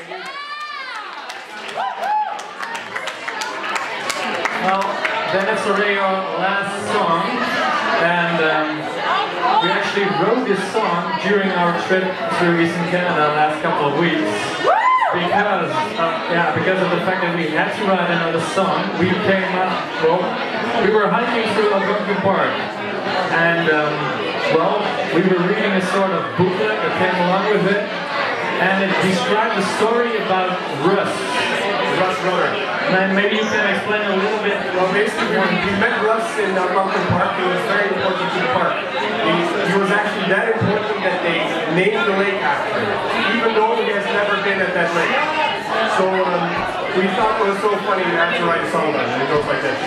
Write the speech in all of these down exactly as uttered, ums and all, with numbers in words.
Well, then it's already our last song, and um, we actually wrote this song during our trip through Eastern Canada last couple of weeks. Because, uh, yeah, because of the fact that we had to write another song, we came up, well, we were hiking through Halifax Park, and, um, well, we were reading a sort of booklet that came along with it, and it described a story about Russ. Russ Brother. And maybe you can explain a little bit. Well, basically, when we met Russ in uh, Mountain Park, it was very important to the park. He, he was actually that important that they named the lake after him, even though he has never been at that lake. So um, we thought it was so funny we had to write a song about it. It goes like this.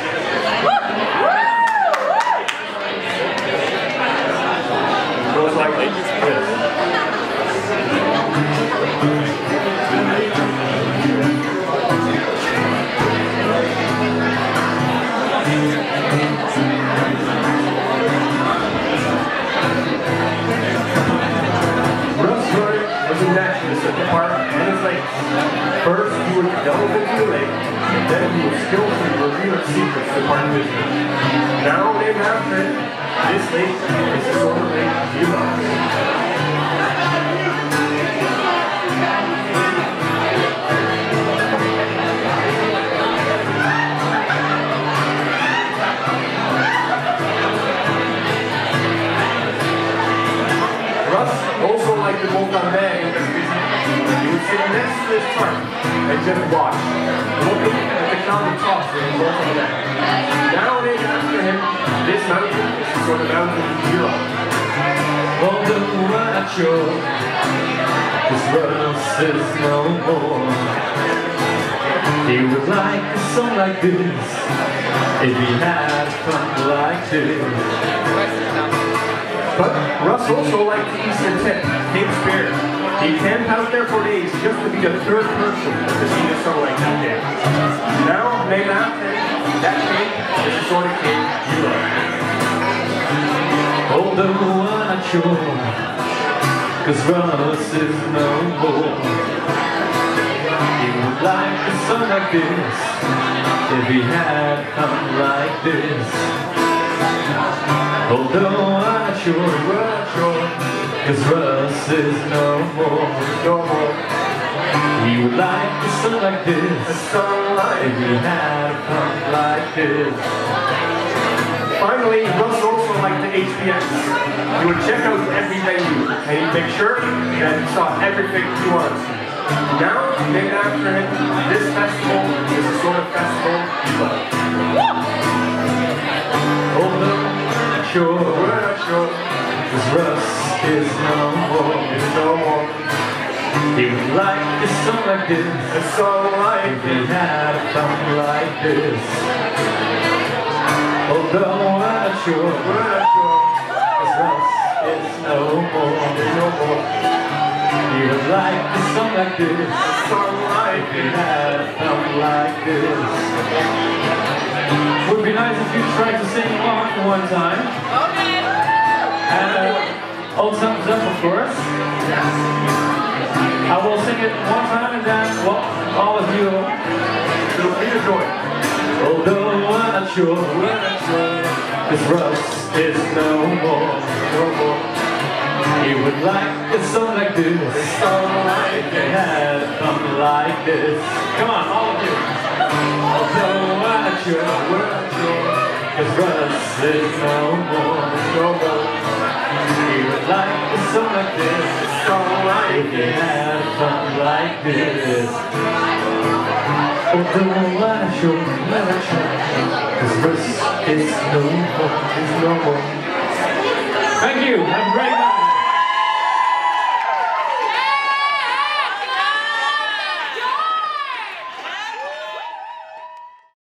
It goes like this. At the park and his lakes. First, he would delve into the lake, and then he would skillfully reveal its secrets to park visitors. Now, named after it, this lake is the sort of lake he loves. Also like the boat on bag in this busy, he would sit next to his truck and just watch, looking at the county tops when he was on the deck. Now named after him, this mountain is the sort of mountain he loves. Oh, the macho, his Russ is no more. He would like a song like this, if he had fun like this. But Russ also liked the Eastern tip, Cape Spear. He camped out there for days just to be the third person to see the sun like that day. Now, named after him, that cape is the sort of cape you love. Oh, the one at shore, cause Russ is no more. He would like a song like this, if he had fun like this. Although I'm not sure, I'm sure, cause Russ is no more, no more. He would like a song like this, a song like if he had fun like this. Finally, Russ also liked the H B S. He would check out every venue, and he'd make sure that he saw everything he wanted to see. Now, named after him, this festival is the sort of festival he loves. Sure, we're not sure, cause Russ is no more, is no more. He would like a song like this, a song like if he had a song like this. Although we're not sure, we're not sure, cause Russ is no more, is no more. He would like a song like this, a song like if he had a song like this. Would be nice if you tried to sing along for one time. Okay. And uh, all thumbs up, of course. Yes. I will sing it one time and then, well, all of you will be joy. Although I'm not sure, we're not sure, cause Russ is no more, no more. He would like a song like this, a song like this, had something like this. Come on, all of you. Although I'm not sure, we're not sure, cause Russ is no more, no more. He would like a song like this, a song like this, had something like this. Although I'm not sure, we're not sure, cause Russ is no more, is no more. Thank you, have a great night.